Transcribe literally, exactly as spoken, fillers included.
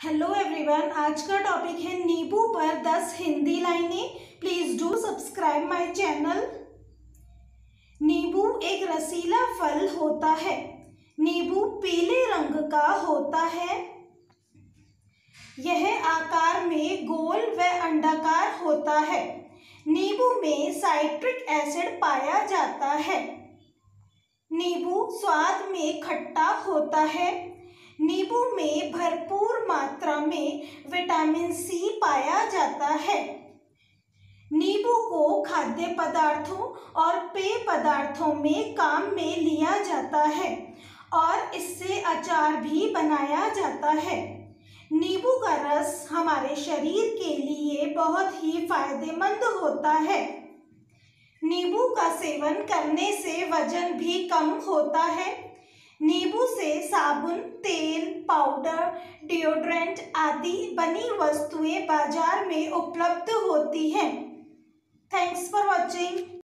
Hello everyone, आज का topic है नींबू पर दस हिंदी लाइनें। Please do subscribe my channel. नींबू एक रसीला फल होता है। नींबू पीले रंग का होता है। यह आकार में गोल व अंडाकार होता है। नींबू में साइट्रिक एसिड पाया जाता है। नींबू स्वाद में खट्टा होता है। नींबू में भरपूर मात्रा में विटामिन सी पाया जाता है। नींबू को खाद्य पदार्थों और पेय पदार्थों में काम में लिया जाता है और इससे अचार भी बनाया जाता है। नींबू का रस हमारे शरीर के लिए बहुत ही फायदेमंद होता है। नींबू का सेवन करने से वजन भी कम होता है। नींबू से साबुन, तेल, पाउडर, डिओड्रेंट आदि बनी वस्तुएं बाजार में उपलब्ध होती हैं। Thanks for watching.